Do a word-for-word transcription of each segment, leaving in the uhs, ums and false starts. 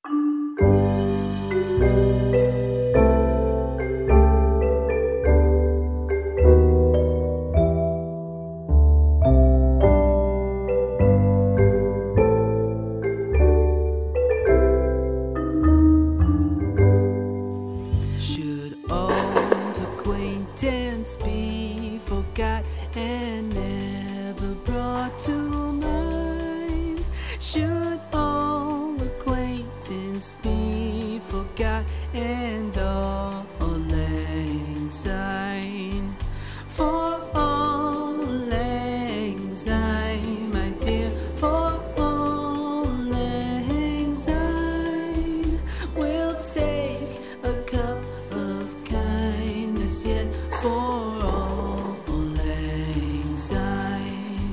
Should old acquaintance be forgot and never brought to mind? Should old acquaintance be forgot and all lang syne? For all lang syne, my dear, for all lang syne, we'll take a cup of kindness yet for all lang syne.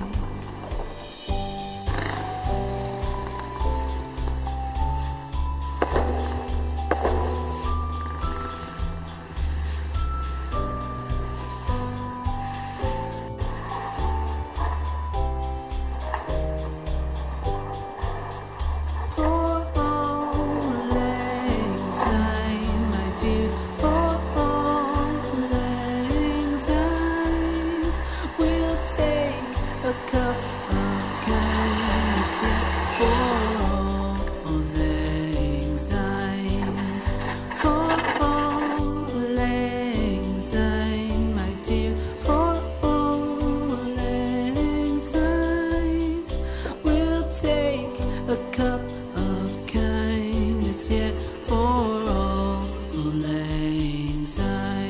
For all lang syne, my dear, for all lang syne, we'll take a cup of kindness yet for all lang syne. For all lang syne, my dear, for all lang syne, we'll take a cup of kindness yet for all lang syne.